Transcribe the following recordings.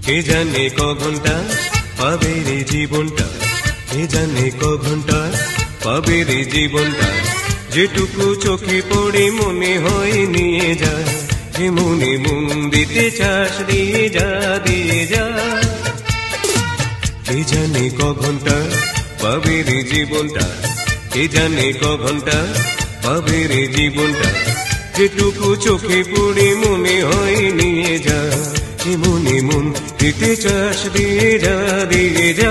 কে জানে ক ঘন্টা পাবে রে জীবনটা, কে জানে ক ঘন্টা পাবে রে জীবনটা, যেটুকু চোখে পড়ে মনে হয় নিয়ে যা, যে মনে মন দিতে চাস দিয়ে যা দিয়ে যা। কে জানে ক ঘন্টা পাবে রে জীবনটা, কে জানে ক ঘন্টা পাবে রে জীবনটা, যেটুকু চোখে পড়ে মনে হয় নিয়ে যা, যে মনে মন দিতে চাস দিয়ে যা দিয়ে যা।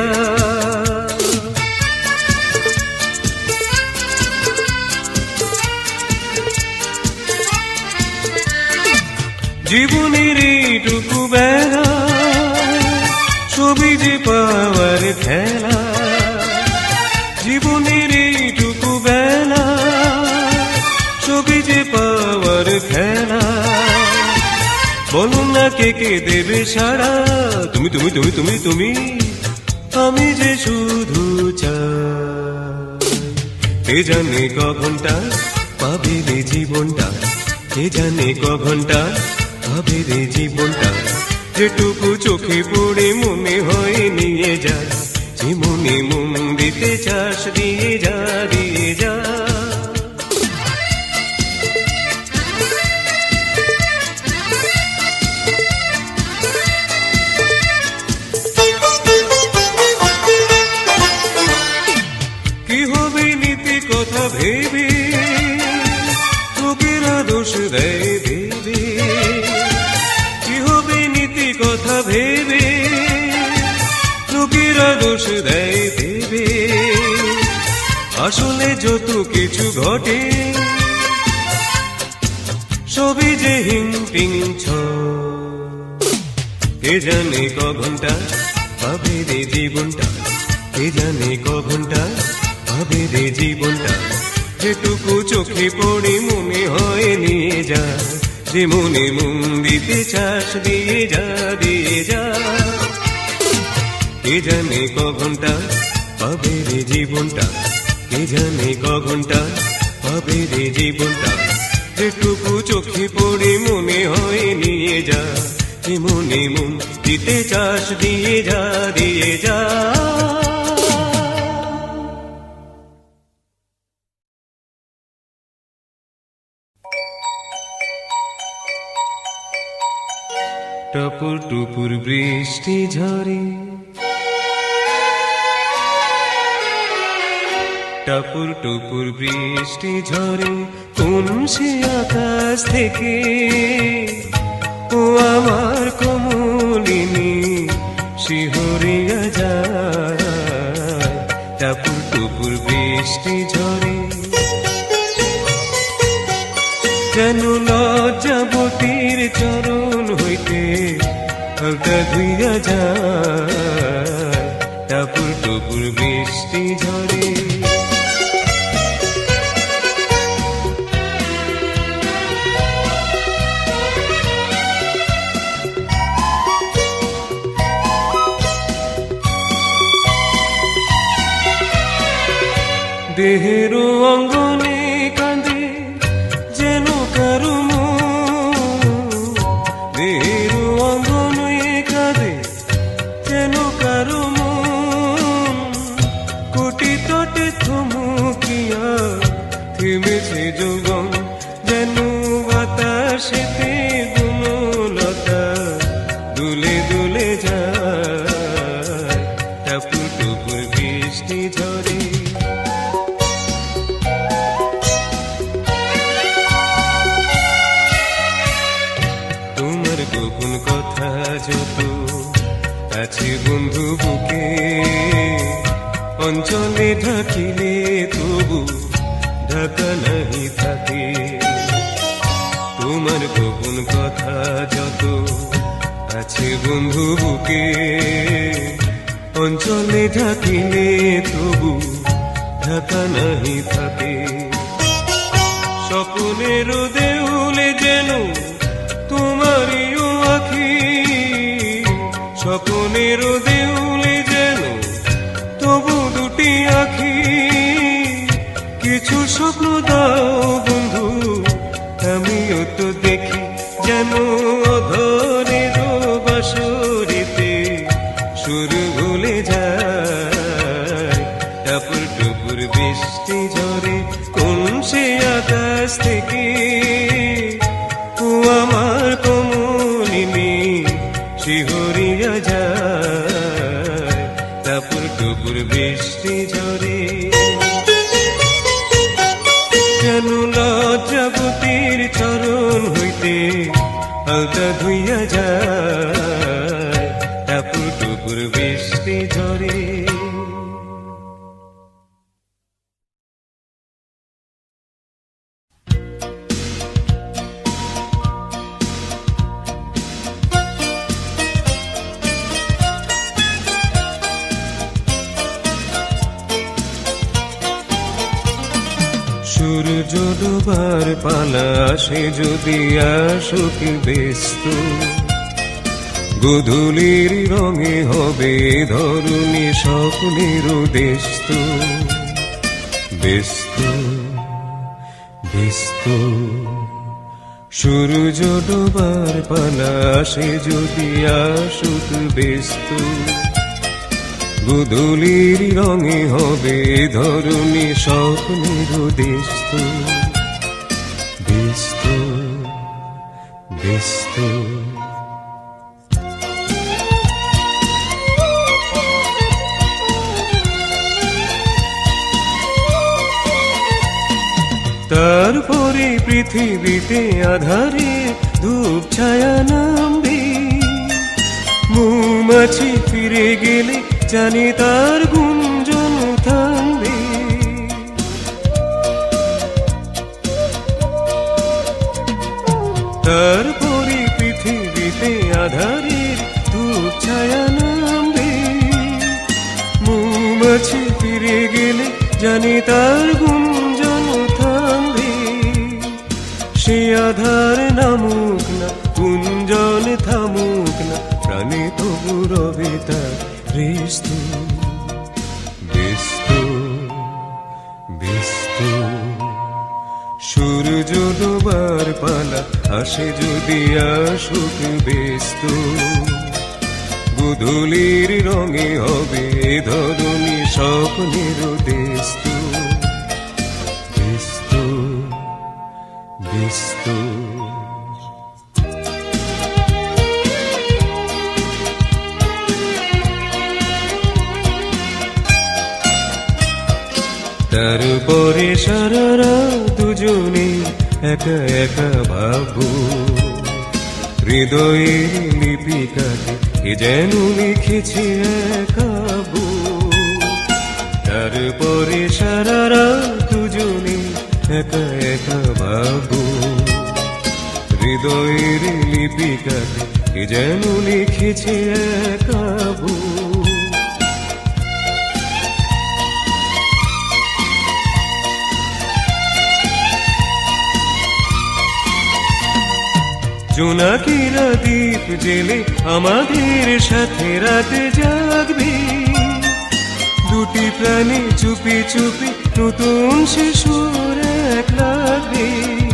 জীবনের এইটুকু বেলা ছবি যে পাওয়ার খেলা, জীবনের এইটুকু বেলা ছবি যে পাওয়ার খেলা, বলো না কে কে দেবে সারা, তুমি তুমি তুমি তুমি তুমি, আমি যে শুধু চাই। কে জানে ক ঘন্টা পাবে রে জীবনটা, কে জানে ক ঘন্টা পাবে রে জীবনটা, যেটুকু চোখে পড়ে মনে হয় নিয়ে যা, যে মনে মন দিতে চাস দিয়ে যা দিয়ে যা। কি হবে নীতি কথা ভেবে লোকেরা দোষ দেয় ভেবে, কি হবে নীতি কথা ভেবে লোকেরা দোষ দেয় ভেবে, আসলে যত কিছু ঘটে সবই যে হিং টিং ছ। কে জানে ক ঘন্টা পাবে রে জীবনটা, কে জানে ক ঘন্টা পাবে রে জীবনটা, যেটুকু চোখে পড়ে মনে হয় নিয়ে যা, যে মনে মন দিতে চাস দিয়ে যা দিয়ে যা। কে জানে ক ঘন্টা পাবে রে জীবনটা, কে জানে ক ঘন্টা পাবে রে জীবনটা, যেটুকু চোখে পড়ে মনে হয় নিয়ে যা, যে মনে মন দিতে চাস দিয়ে যা দিয়ে যা। টপুর টুপুর বৃষ্টি ঝরে, টপুর টুপুর বৃষ্টি ঝরে কোন সে আকাশ থেকে, ও আমার কমলিনী শিহরিয়া যায়, টপুর টুপুর বৃষ্টি ঝরে, যেন লজ্জাবতীর চরণ হইতে হালকা ধুইয়া যায়, টপুর টুপুর বৃষ্টি ঝরে। দেহের অঙ্গনে কাঁদে যেন কারো মন, দেহের অঙ্গনে কাঁদে যেন কারো মন, কোটি তটে থমকিয়া থেমেছে যৌবন, যেন বাতাসেতে গুণলতা দুলে দুলে যায়, টপুর টুপুর বৃষ্টি ঝরে। গোপন কথা যত আছে বন্ধু বুকে, অঞ্চলে ঢাকিলে তবু ঢাকা নাহি থাকে, তোমার গোপন কথা যত আছে বন্ধু বুকে, অঞ্চলে ঢাকিলে তবু ঢাকা নাহি থাকে, স্বপ্নের দেউলে যেন তোমারিও আখি, স্বপ্নের দেউলে যেন তবু দুটি আখি, কিছু স্বপ্ন দাও বন্ধু আমিও তো দেখি, যেন অধরের বাঁশরিতে টুপুর বৃষ্টি ঝরে যেন লজ্জাবতীর চরণ হইতে আলতা ধুইয়া যায় টাপুর টুপুর বৃষ্টি ঝরে সূর্য ডোবার পালা আসে যদি আসুক ব্যস্ত গোধূলির রঙে হবে ধরুনি স্বপ্নের দেশত ব্যস্ত ব্যস্ত সূর্য ডোবার পালা আসে যদি আসুক ব্যস্ত গোধূলির রঙে হবে ধরুনি স্বপ্নের দেশত ব্যস্ত ব্যস্ত তারপরে পৃথিবীতে আধারে ধূপ ছায়া নামবে মৌমাছি ফিরে গেলে জানি তার গুঞ্জন থামবে তারপরে পৃথিবীতে আধারের ধূপ ছায়া নামবে মৌমাছি ফিরে গেলে জানি তার গুঞ্জন থামবে সে আধার নামুক না গুঞ্জন থামুক না প্রাণে তবু রবে তার ব্যস্ত ব্যস্ত ব্যস্ত সূর্য ডোবার পালা আসে যদি আসুক ব্যস্ত গোধূলির রঙে হবে ধরুনি স্বপ্নের দেশত ব্যস্ত ব্যস্ত তারপরে সারারা দুজনে একা একা ভাবো হৃদয়ের লিপিকাতে কে যেন লিখেছে একাবো তারপরে সারারা দুজনে একা একা ভাবো হৃদয়ের লিপিকাতে কে যেন লিখেছে একাবো জোনাকিরা দ্বীপ জেলে আমাদের সাথে রাতে জাগবে দুটি প্রাণী চুপি চুপি নতুন শিশুর এক লাগবে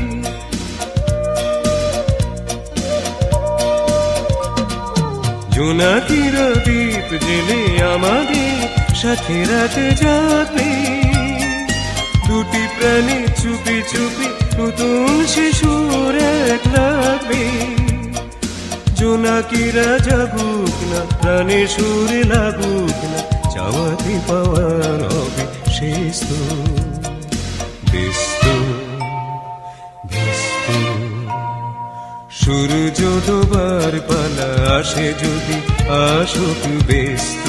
জোনাকিরা দ্বীপ জেলে আমাদের সাথে রাতে জাগবে দুটি প্রাণী চুপি চুপি নতুন শিশুর এক লাগবে জোনাকিরা জাগুক না প্রাণে সুরে লাগুক না চাওয়াতে পাওয়ার হবে শেষ তো ব্যস্ত ব্যস্ত সূর্য ডোবার পালা আসে যদি আসুক ব্যস্ত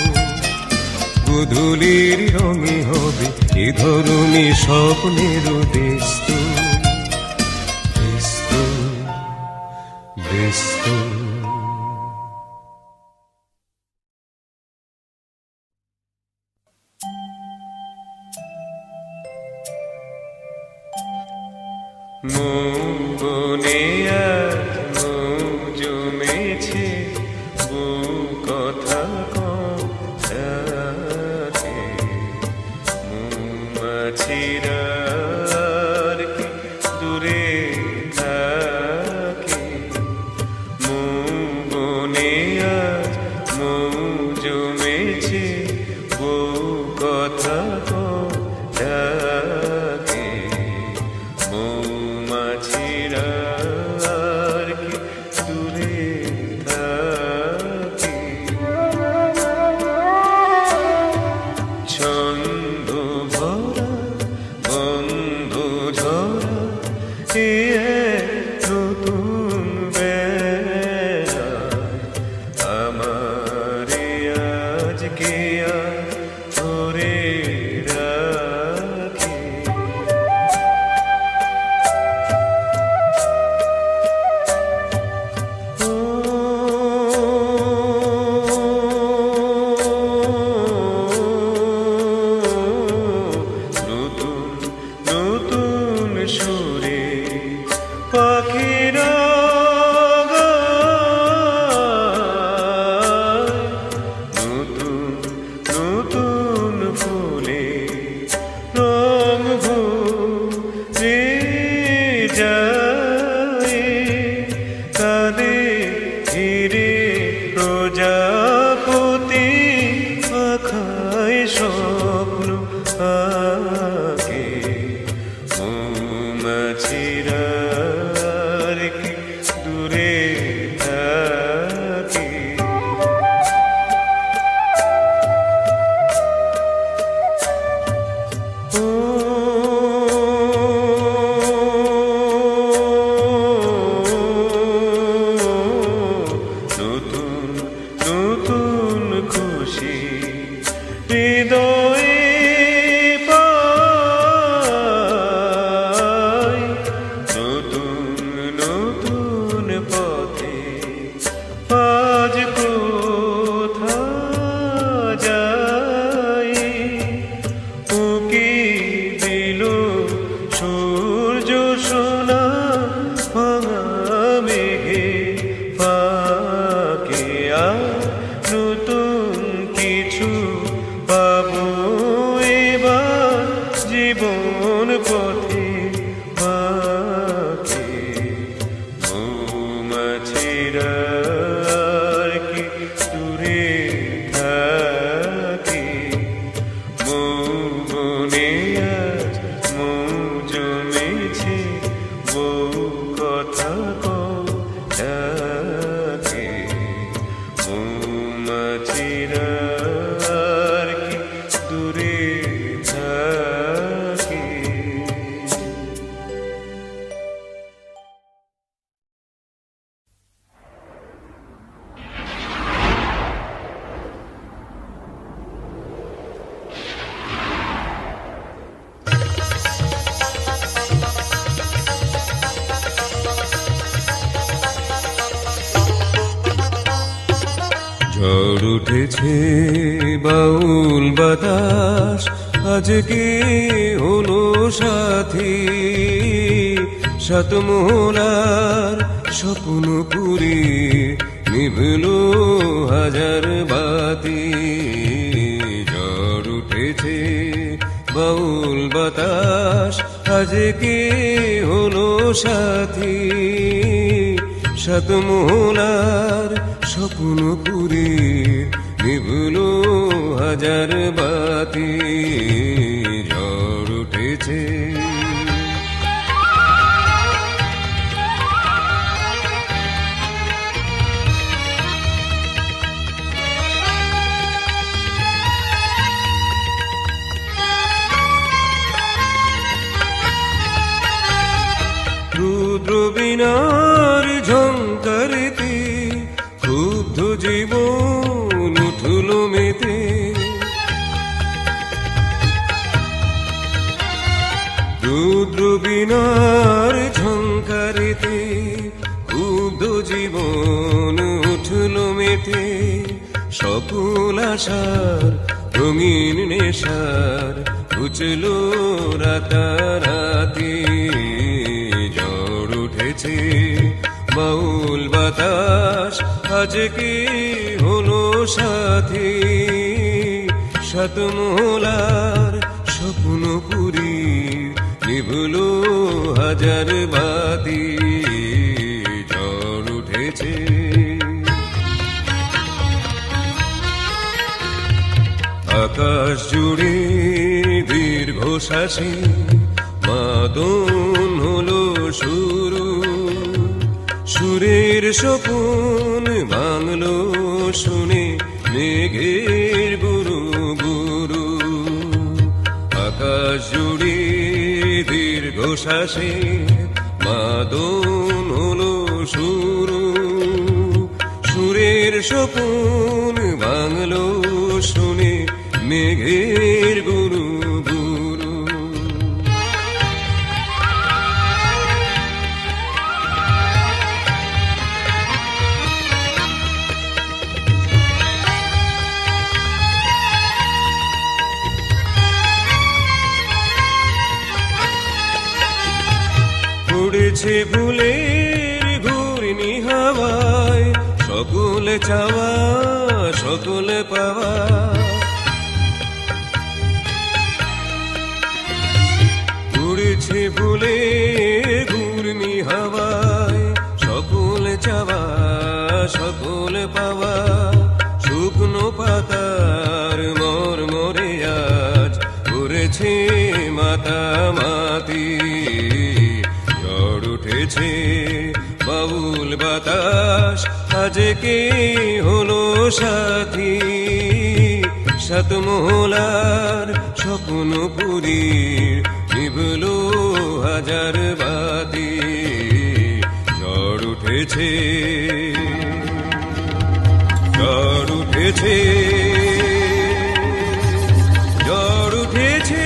গোধূলির রঙে হবে এ ধরুনি স্বপ্নের দেশত ব্যস্ত ব্যস্ত মনে মৌ জমেছে বউ কথা কমছে মৌমাছিরা কি দূরে থাকে মনে মৌ জমেছে বউ কথা কমছে মৌমাছিরা কি দূরে থাকে স্বপ্ন আঁকে মৌমাছিরা আর কি দূরে থাকে। নতুন নতুন খুশি হৃদয়ে পাই, নতুন নতুন পথে আজ কোথা যাই। উকি দিল সূর্য সোনা ভাঙা মেঘে ফাঁকে, নতুন কিছু পাবো এবার জীবন পথে বাঁকে। মৌমাছিরা আর কি দূরে থাকে, মৌবনে আজ মৌ জমেছে, বউ কথা ডাকে। মৌমাছিরা আর কি দূরে থাকে। ঝড় উঠেছে বাউল বাতাস, আজকে হলো সাথী। সাতমহলার স্বপ্ন পুরি নিভলো হাজার বাতি। ঝড় উঠেছে বাউল বাতাস, আজকে হলো সাথী। সাতমহলার স্বপ্ন পুরি নিভলো হাজার বাতি। ঝড় উঠেছে রুদ্র বীণার ঝংকারিতে ক্ষুব্ধ জীবন উঠল মেতে। রুদ্র বীণার ঝংকারিতে ক্ষুব্ধ জীবন উঠল মেতে। সকল আশার রঙিন নেশার ঘুচল রাতারাতি। ঝড় উঠেছে বাউল বাতাস, আজকে হলো সাথী। সাতমহলার স্বপ্ন পুরি নিভলো হাজার বাতি। ঝড় উঠেছে আকাশ জুড়ে দীর্ঘশ্বাসে মাদন হলো শুরু। সুরের স্বপন ভাঙলো শুনে মেঘের গুরু গুরু। আকাশ জুড়ে দীর্ঘশ্বাসে মাদন হলো শুরু। সুরের স্বপন ভাঙলো শুনে মেঘের গুরু গুরু। উড়েছে ফুলের ঘূর্ণি হাওয়ায়, সকল চাওয়া সকল পাওয়া। উড়েছে ফুলের ঘূর্ণি হাওয়ায়, সকল চাওয়া সকল পাওয়া। শুকনো পাতার মরমরে উঠেছে মাতামাতি, ঝড় উঠেছে বাউল বাতাস, আজকে হলো সাথী। সাত মহলার স্বপ্নপুরীর নিভলো হাজার বাতি, ঝড় উঠেছে, ঝড় উঠেছে, ঝড় উঠেছে।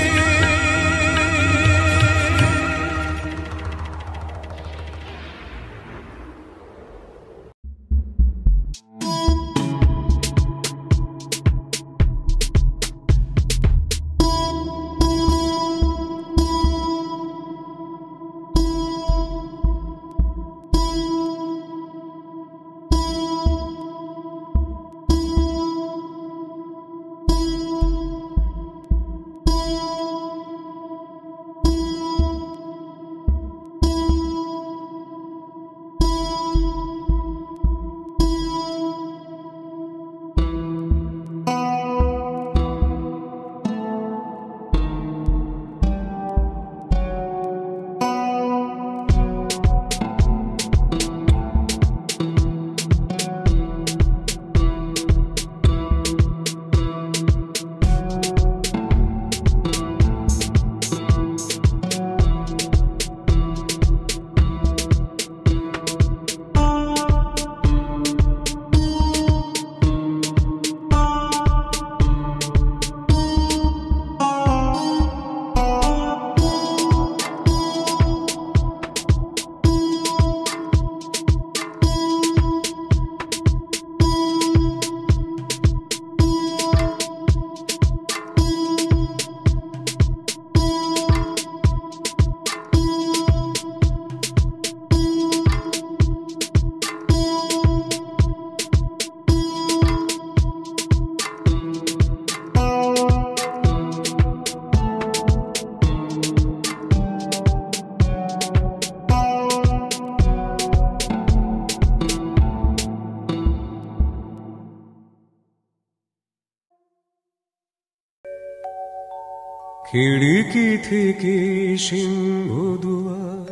খিড়কি থেকে সিংহ দুয়ার,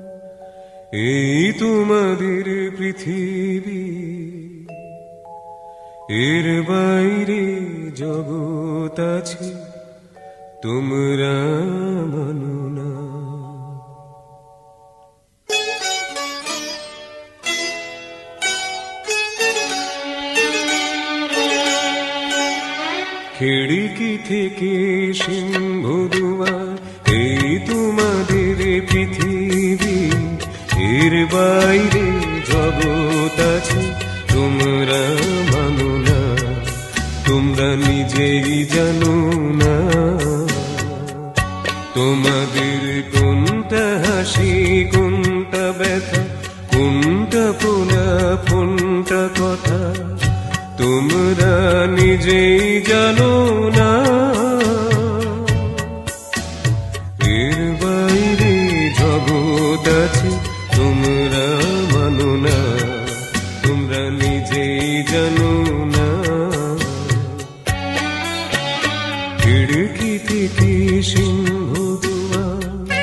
এই তোমাদের পৃথিবী, এর বাইরে জগৎ আছে তোমরা মানো না। খিড়কি থেকে সিংহ দুয়ার, এই তোমাদের পৃথিবী, এর বাইরে জগৎ আছে তোমরা মানো না। তোমরা নিজেই জানো না তোমাদের কোনটা হাসি, কোনটা ব্যথা, কোনটা প্রলাপ, কোনটা কথা, তোমরা নিজেই জানো না। এর বাইরে জগৎ আছে তোমরা মানো না, তোমরা নিজেই জানো না। খিড়কি থেকে সিংহ দুয়ার,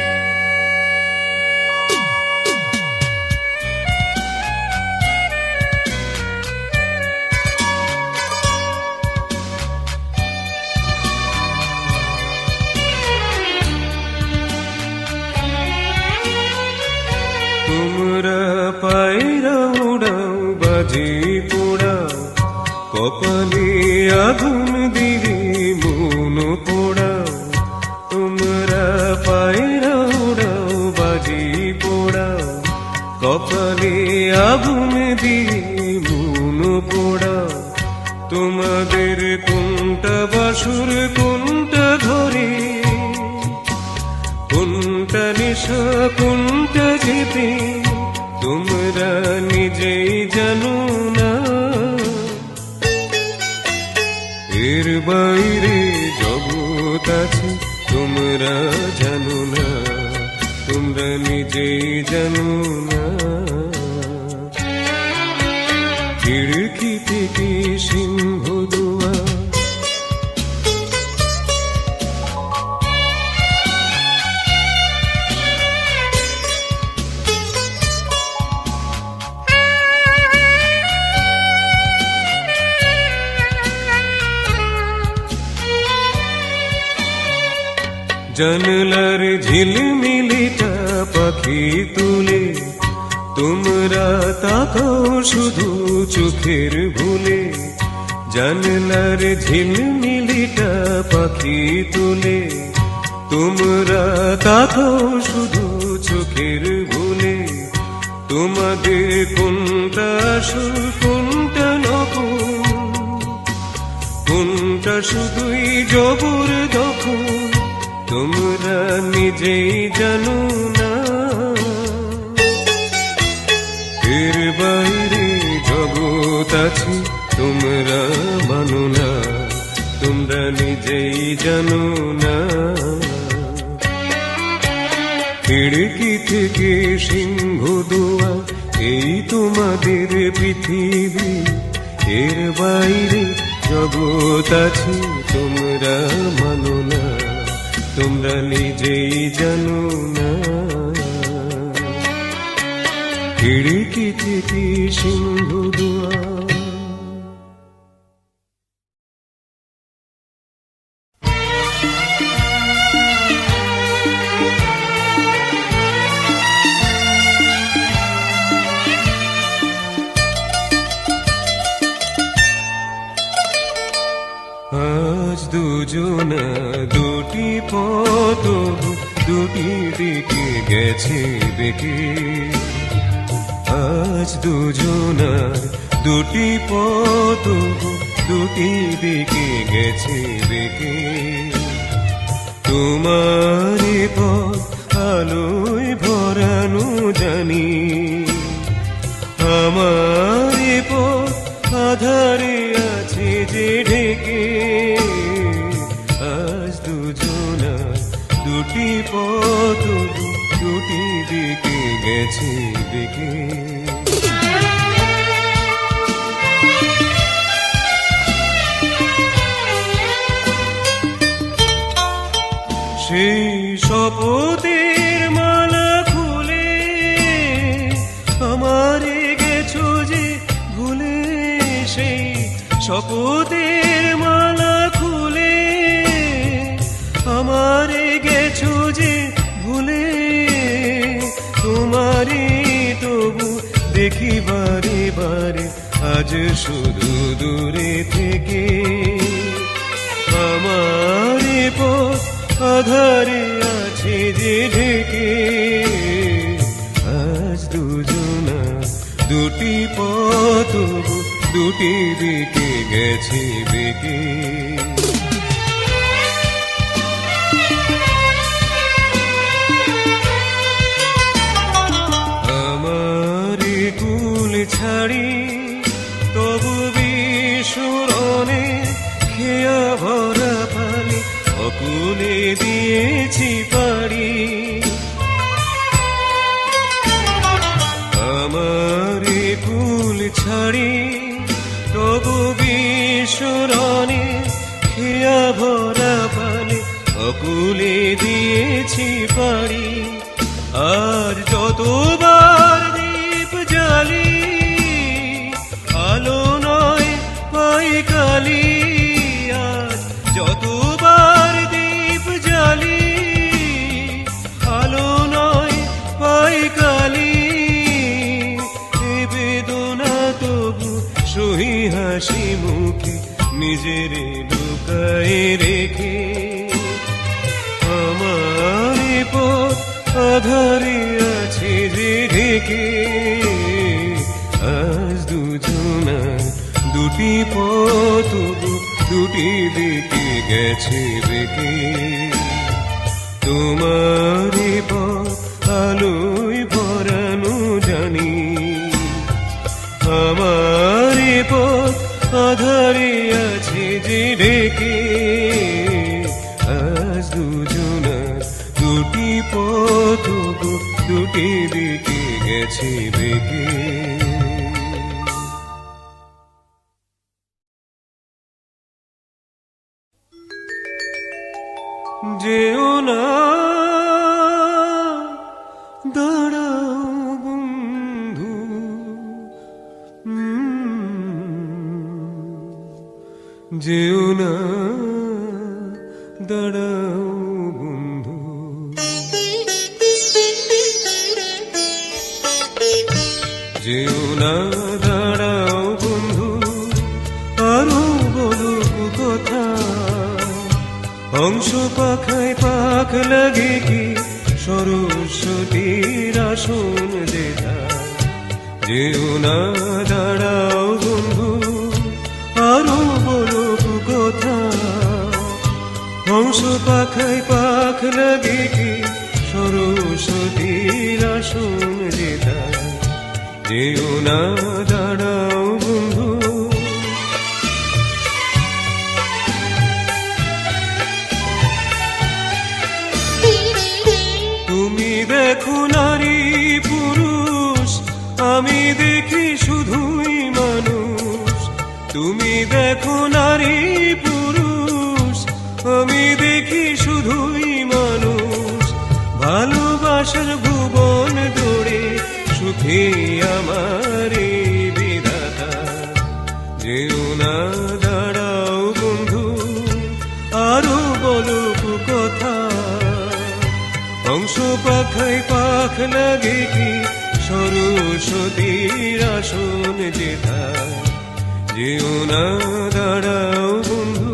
তোমরা পায়রা উড়াও, বাজি পোড়াও, কপালে আগুন দিয়ে মন পোড়াও। তোমরা পায়রা উড়াও, বাজি পোড়াও, কপালে আগুন দিয়ে মন পোড়াও। তোমাদের কোনটা বাসুর, কোনটা ঘরে, কোনটা নেশা, কোনটা যেতে, তোমরা নিজেই জানো না। এর বাইরে জগৎ আছে তোমরা জানো না, তোমরা নিজেই জানো না। খিড়কি থেকে সিংহ দুয়ার, জানলার ঝিলমিলিটা পাখি তুলে তোমরা তাকাও শুধু চোখের ভুলে। জানলার ঝিলমিলিটা পাখি তুলে তোমরা তাকাও শুধু চোখের ভুলে। তোমাদের কোনটা আসল কোনটা নকল, কোনটা শুধুই জবর দখল তোমরা নিজেই জানো না। এর বাইরে জগৎ আছে তোমরা মানো না, তোমরা নিজেই জানো না। খিড়কি থেকে সিংহ দুয়ার এই তোমাদের পৃথিবী। এর বাইরে জগৎ আছে তোমরা মানো না, তোমরা নিজেই জানো না। খিড়কি থেকে সিংহ দুয়ার। আজ দুজনা দুটি পথ দুটি দিকে গেছে বেঁকে। আজ দুজনা দুটি পথ দুটি দিকে গেছে বেঁকে। তোমার পথ আলোয় ভরানো জানি, আমার পথ আধারে আছে যে ঢেকে। আজ দুজনা দুটি পথ দুটি দিকে গেছে বেঁকে। সেই শপথের মালা খুলে আমারে গেছো যে ভুলে। সেই শপথের মালা খুলে আমারে গেছো যে ভুলে। তোমারে তবু দেখি বারে বারে আজ শুধু দূরে থেকে। আমার পথ আধারে আছে যে ঢেকে। আজ দুজনা দুটি পথ দুটি দিকে গেছে বেঁকে। আমার কুল ছাড়ি তবু বিস্মরণে খেয়া ভরা পানি অকুলে দিয়েছি পাড়ি। আমার কুল ছাড়ি তবু বিস্মরণে খেয়া ভরা পানি অকুলে দিয়েছি পাড়ি। আর যতবার দীপ জ্বালি আলো নয় পাই কালি। আজ যতবার দীপ জ্বালি আলো নয় পাই কালি। এ বেদনা তবু সহি হাসি মুখে নিজের লুকায়ে রেখে। আমার পথ আধারে আছে যে ঢেকে। আজ দুজনা দুটি পথ দুটি দিকে গেছে বেঁকে। তোমার পথ আলোয় ভরানো জানি, আমার পথ আধারে আছে যে ঢেকে। আজ দুজনা দুটি পথ দুটি দিকে গেছে বেঁকে। যেও না দাঁড়াও বন্ধু, যেও না দাঁড়াও বন্ধু। যেও না দাঁড়াও বন্ধু আরো বলুক কথা হংস পাখায় পাখ লাগে কি সরস্বতীর আসন যেথা যেও না দাঁড়াও বন্ধু আরো বলুক কথা হংস পাখায় পাখ লাগে কি সরস্বতীর আসন যেথা যেও না দাঁড়াও বন্ধু তুমি দেখো নারী পুরুষ আমি দেখি শুধুই মানুষ তুমি দেখো নারী পুরুষ আমি দেখি শুধুই মানুষ ভালোবাসার ভুবন দৌড়ে সুখে আমার বিধাতা যেও না দাঁড়াও বন্ধু আরো বলুক কথা হংস পাখায় পাখ লাগে কি সরস্বতীর আসন যেথা যেও না দাঁড়াও বন্ধু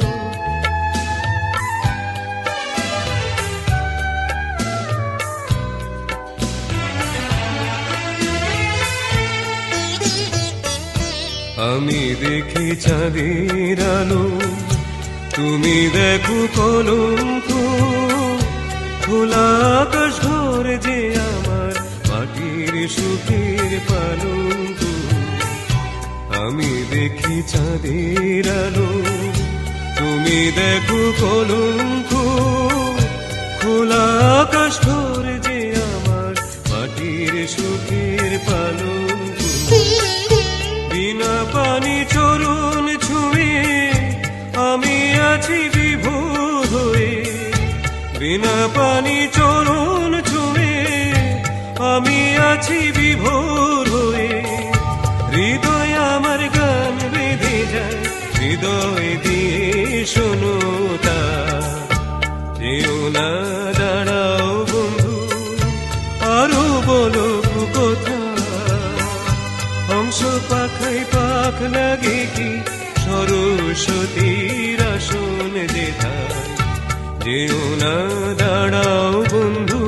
আমি দেখি চাঁদের আলো তুমি দেখো কলঙ্ক খোলা আকাশ ঘর যে আমার মাটির সুখের পালঙ্ক আমি দেখি চাঁদের আলো তুমি দেখো কলঙ্ক খোলা আকাশ ঘর যে আমার মাটির সুখের পালঙ্ক বিনা পানি চরণ ছুঁয়ে আমি আছি বিভোর হয়ে বিনা পানি চরণ ছুঁয়ে আমি আছি বিভোর হয়ে হৃদয় আমার গান বেঁধে যায় হৃদয় দিয়ে শোনো তা যেও না দাঁড়াও বন্ধু আরো বলো কথা হংস পাখায় পাখ লাগে কি সরস্বতীর আসন যেথা যেও না দাঁড়াও বন্ধু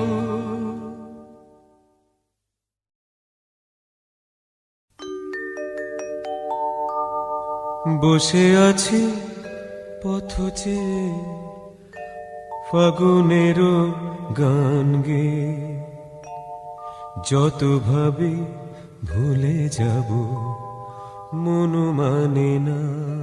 বসে আছি পথ চেয়ে ফাগুনেরও গান গে যত ভাবি ভুলে যাব মন মানে না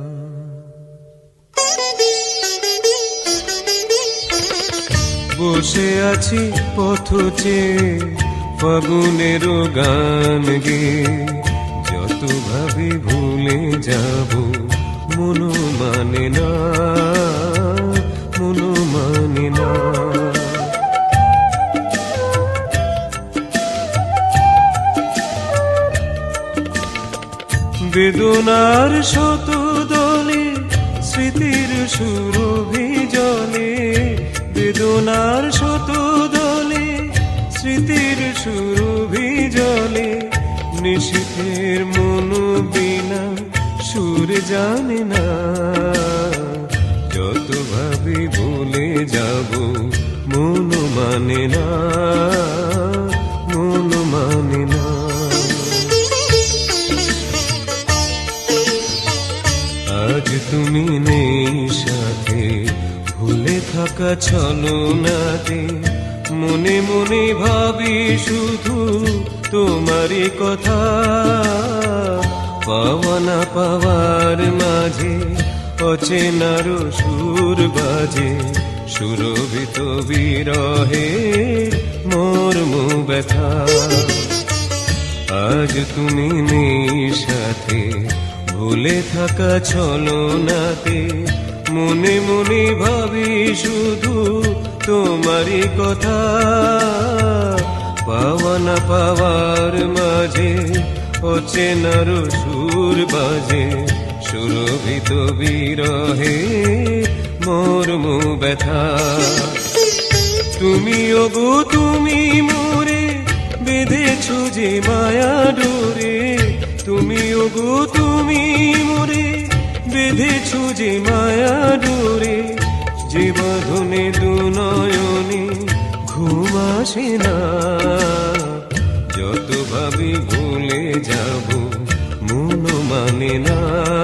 বসে আছি পথ চেয়ে ফাগুনেরও গান গে যত ভাবি ভুলে যাব মন মানে না মন মানে না বেদনার শত দলে স্মৃতির সুরভি জলে বেদনার শত দলে স্মৃতির সুরভি জলে নিশীথের মন বিনা সুর জানে না যত ভাবি ভুলে যাব মন মানে না মন মানে না আজ তুমি নেই সাথে ভুলে থাকা ছলনাতে মনে মনে ভাবি শুধু তোমারই কথা পাওয়া না পাওয়ার মাঝে অচেনার সুর বাজে সুরভিত বিরহে মর্ম ব্যথা আজ তুমি নেই সাথে ভুলে থাকা ছলনাতে মনে মনে ভাবি শুধু তোমারই কথা পাওয়া না পাওয়ার মাঝে অচেনার সুর বাজে সুরভিত বিরহে মর্ম ব্যথা তুমি ওগো তুমি মোরে বেঁধেছো যে মায়া ডোরে, তুমি ওগো তুমি মোরে বেঁধেছো যে মায়া ডোরে, যে বাঁধনে দু নয়নে ঘুম আসে না। যত ভাবি ভুলে যাব মন মানে না,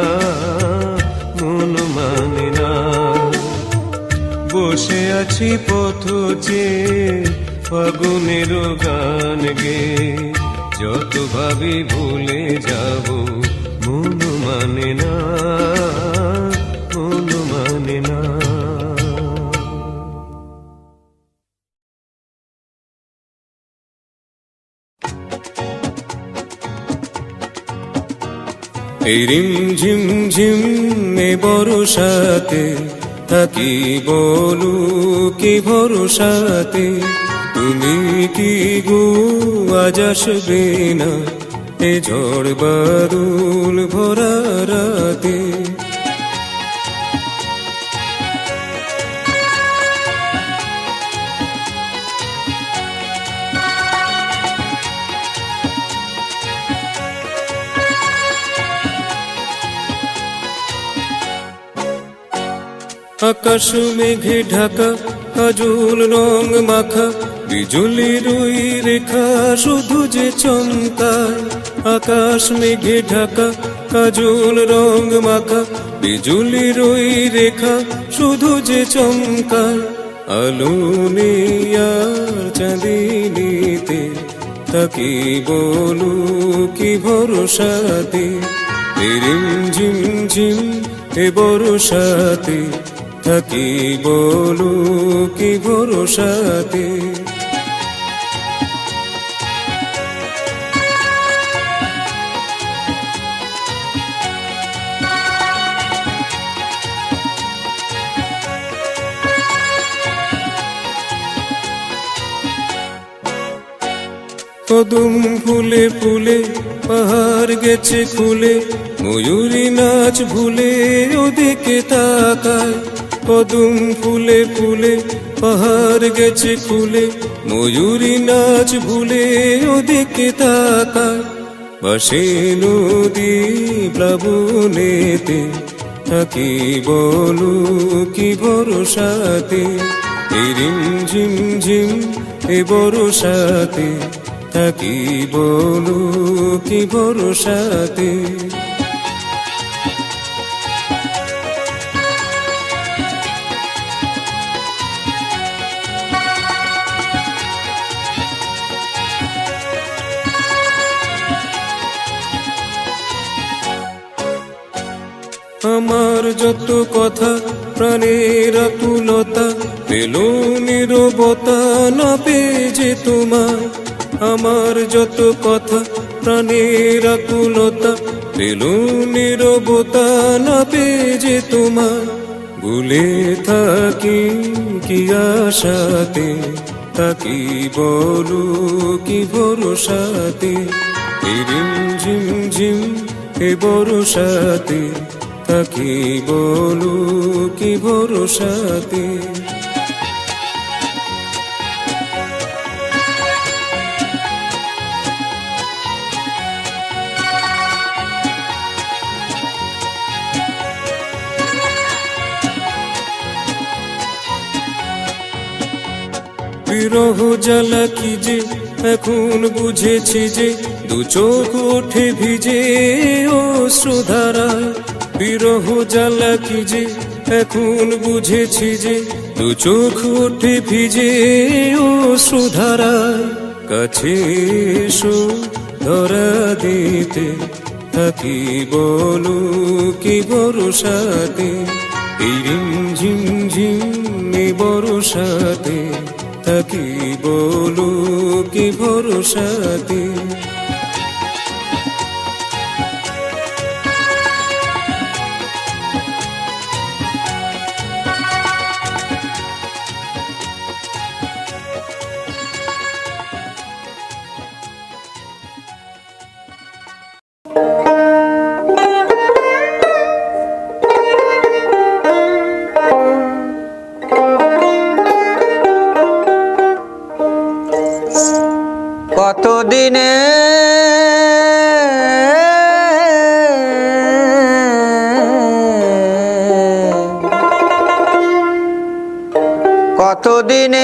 মন মানে না। বসে আছি পথ চেয়ে ফাগুনের গান গে, যত ভাবি ভুলে যাব মন মানে না, মন মানে না। এই রিম ঝিম ঝিম এ বর্ষাতে থাকি বলু কি ভরসাতে, তুমি কি গো আজ আসবে না এ ঝড় বাদল ভরা রাতে। আকাশ মেঘে ঢাকা কাজল রং মাখা, বিজুলির ওই রেখা শুধু যে চমকায়। আকাশ মেঘে ঢাকা কাজল রং মাখা, বিজুলির ওই রেখা শুধু যে চমকায়। আলো নেই আর চাঁদিনীতে তাকি বলু কি ভরসাতে। রিম ঝিম ঝিম এ বর্ষাতে থাকি বলু কি ভরসাতে। কদম ফুলে ফুলে পাহাড় গেছে খুলে, ময়ূরী নাচ ভুলে ওদিকে তাকায়। কদম ফুলে ফুলে পাহাড় গেছে খুলে, ময়ূরী নাচ ভুলে ওদিকে তাকায়। ভাসে নদী প্লাবনেতে থাকি বলু কি ভরসাতে। রিম ঝিম ঝিম এ বর্ষাতে থাকি বলু কি ভরসাতে। আমার যত কথা প্রাণের আকুলতা, পেল নীরবতা না পেয়ে যে তোমার। আমার যত কথা প্রাণের আকুলতা, পেল নীরবতা না পেয়ে যে তোমার। ভুলে থাকি কি আশাতে থাকি বলু কি ভরসাতে। রিম ঝিম ঝিম এ বর্ষাতে থাকি বলু কি ভরসাতে। বিরহ জ্বালা কি যে এখন বুঝেছি যে, দু চোখ ওঠে ভিজে অশ্রুধারায়। বিরহ জ্বালা কি যে এখন বুঝেছি যে, দু চোখ ওঠে ভিজে অশ্রুধারায়। কাছে এসো ধরা দিতে থাকি বলু কি ভরসাতে। রিম ঝিম ঝিম এ বর্ষাতে থাকি বলু কি ভরসাতে। দিনে কত দিনে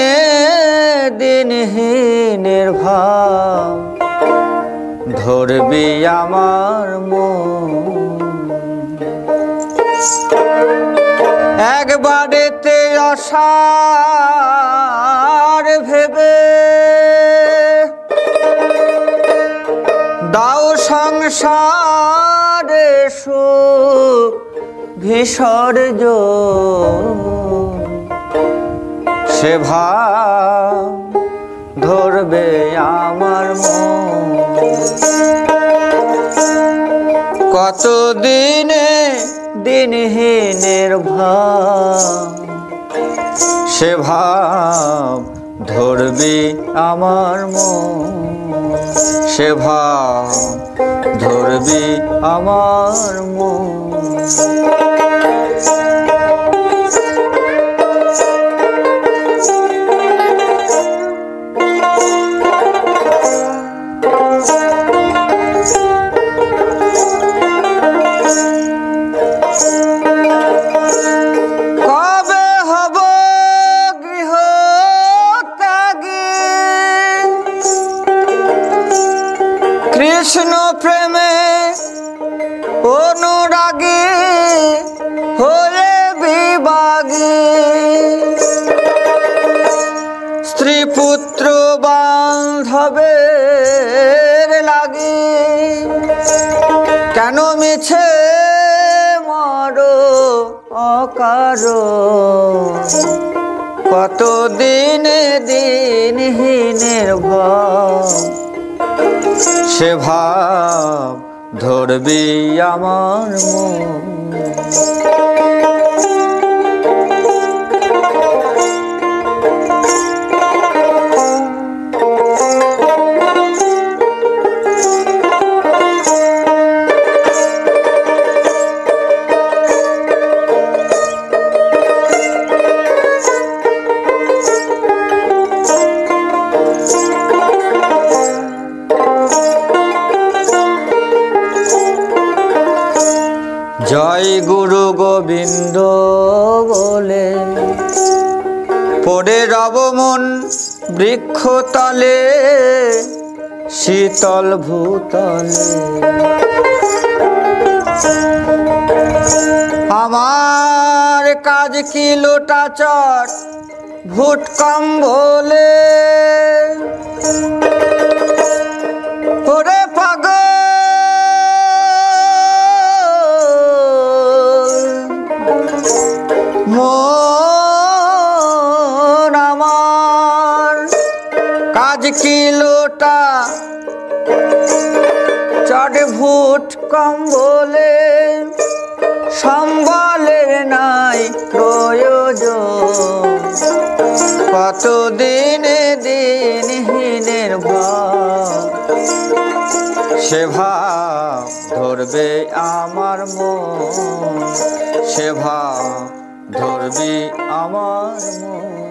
দিনহীনের ভাব ধরবি আমার মন একবারেতে আশার ভেবে দাও সংসারে সুখ বিসর্জন সে ভাব ধরবে আমার মন কত দিনে দিনহীনের ভাব সে ভাব ধরবি আমার মন সে ভাব ধরবি আমার মন কৃষ্ণ প্রেমে অনুরাগী হয়ে বিভাগী স্ত্রী পুত্র বান্ধবের লাগি কেন মিছে মরো অকারণ কত দিনে দিনহীনের ভাব সে ভাব ধরবি আমার মন জয় গুরু গোবিন্দ বলে পড়ে রব মন বৃক্ষতলে শীতল ভূতলে আমার কাজ কি লোটাচট ভুটকম বলে ওরে পাগল মন আমার কাজ কি লোটা চট ভুট কম বলে সম্বলের নাই প্রয়োজন কত দিনে দিনহীনের ভাব সে ভাব ধরবে আমার মন সে ভাব ধরবি আমার মন